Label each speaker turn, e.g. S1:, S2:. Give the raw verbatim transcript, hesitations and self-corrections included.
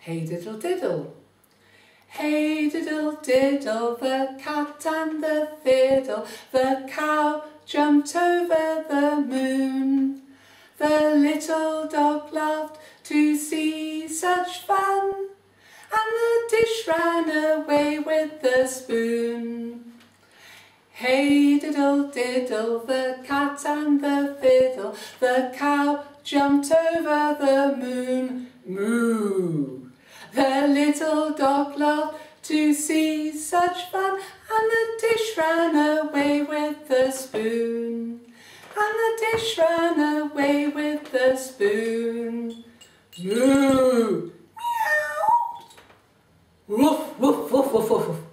S1: Hey diddle diddle. Hey diddle diddle, the cat and the fiddle, the cow jumped over the moon. The little dog laughed to see such fun, and the dish ran away with the spoon. Hey diddle diddle, the cat and the fiddle, the cow jumped over the moon. Moo! The little dog laughed to see such fun, and the dish ran away with the spoon. And the dish ran away with the spoon. Moo! Meow! Woof, woof, woof, woof, woof.